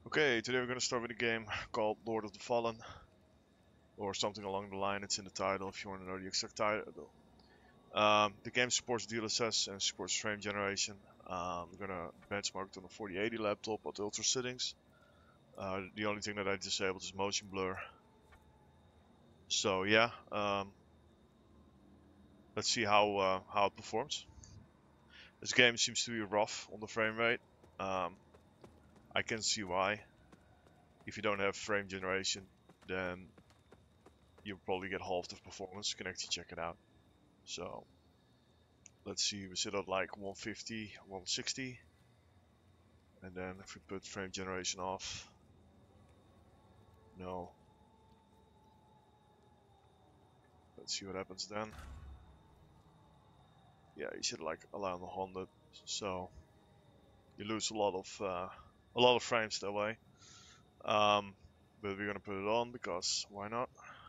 Okay, today we're going to start with a game called Lord of the Fallen, or something along the line. It's in the title if you want to know the exact title. The game supports DLSS and supports frame generation. We're going to benchmark it on a 4080 laptop at ultra settings. The only thing that I disabled is motion blur. So yeah, let's see how it performs. This game seems to be rough on the frame rate. I can see why. If you don't have frame generation, then you'll probably get half the performance. You can actually check it out. So let's see, we sit at like 150, 160, and then if we put frame generation off, no. Let's see what happens then. Yeah, you should like allow 100, so you lose a lot of frames that way. But we're gonna put it on because why not?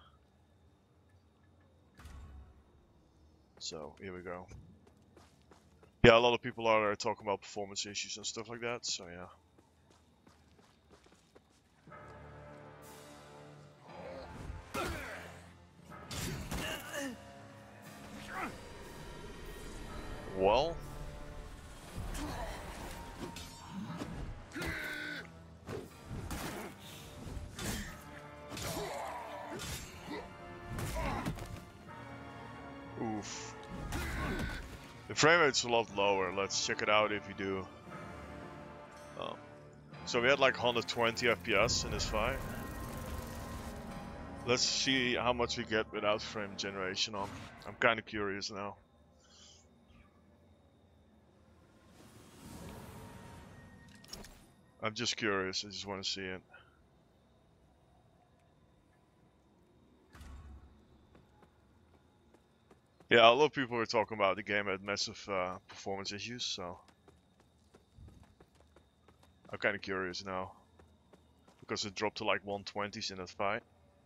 So here we go. Yeah, a lot of people are talking about performance issues and stuff like that. So yeah. Well. Oof. The frame rate's a lot lower. Let's check it out if you do. So we had like 120 FPS in this fight. Let's see how much we get without frame generation on. I'm kind of curious now. I'm just curious. I just want to see it. Yeah, a lot of people were talking about the game had massive performance issues, so I'm kind of curious now because it dropped to like 120s in that fight.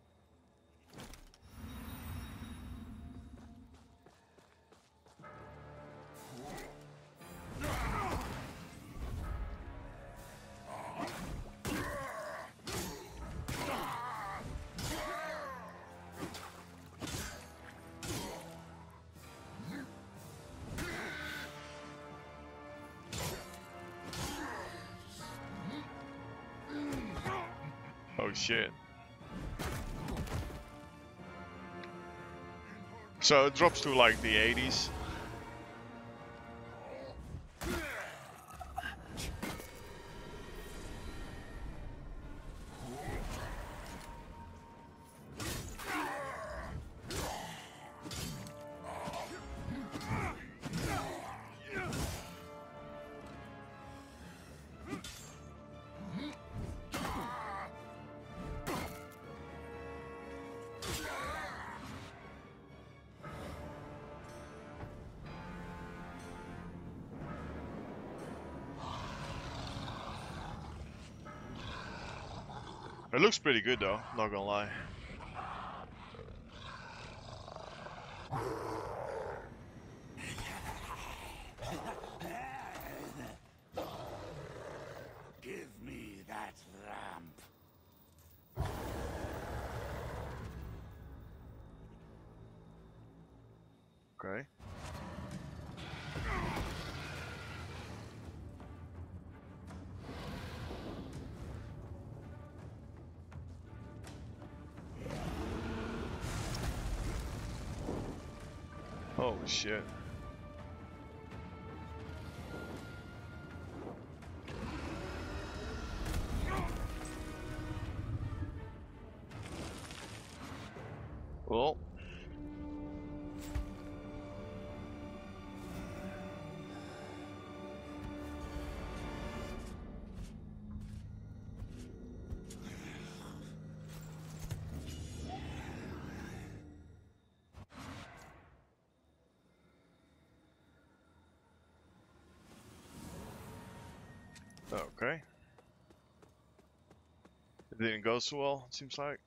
Oh shit. So it drops to like the 80s. It looks pretty good though, not gonna lie. Give me that lamp. Okay. Holy shit. Well. Okay. It didn't go so well, it seems like.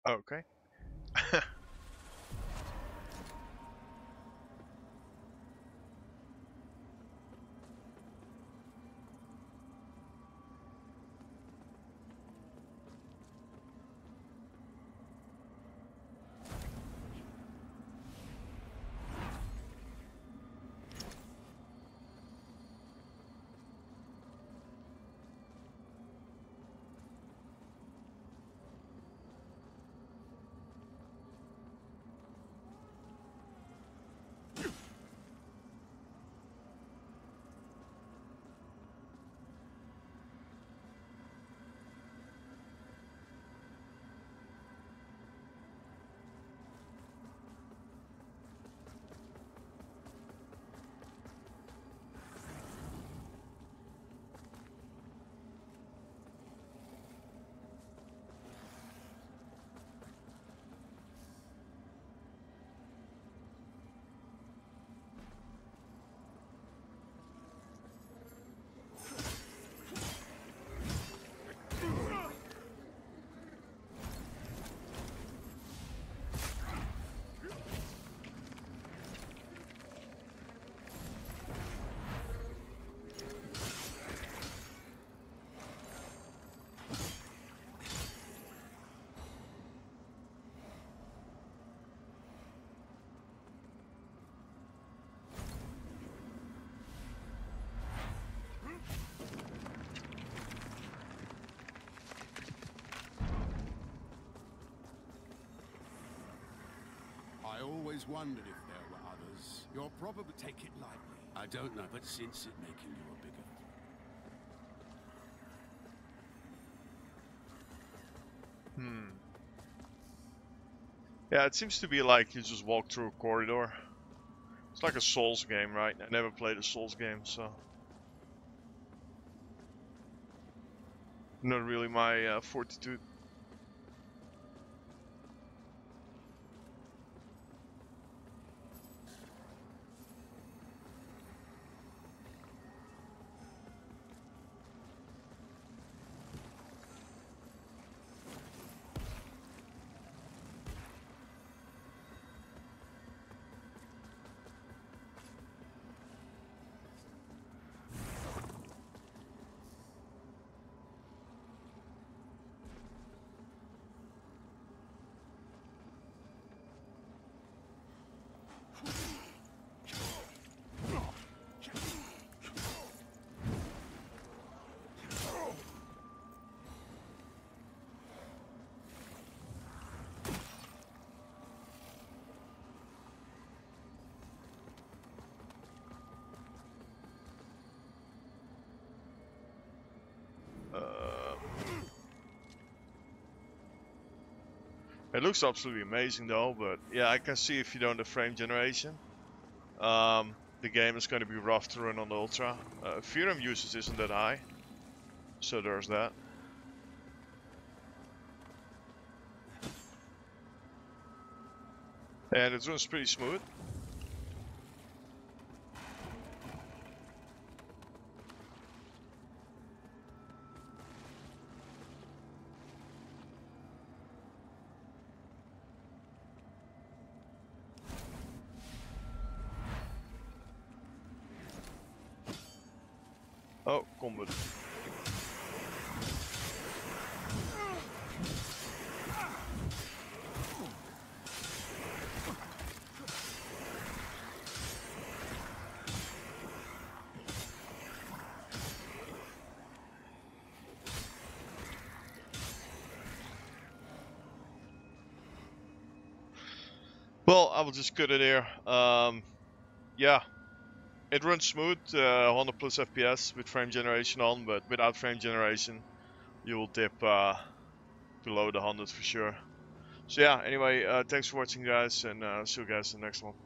Okay. I always wondered if there were others. You'll probably take it lightly. I don't know, but since it making you a bigger... Yeah, it seems to be like you just walk through a corridor. It's like a Souls game, right? I never played a Souls game, so... Not really my fortitude. It looks absolutely amazing though, but yeah, I can see if you don't have frame generation, the game is going to be rough to run on the Ultra. VRAM usage isn't that high, so there's that. And it runs pretty smooth. Oh, combat. Well, I will just cut it here. Yeah, it runs smooth, 100 plus FPS with frame generation on, but without frame generation, you will dip below the 100 for sure. So yeah, anyway, thanks for watching guys, and see you guys in the next one.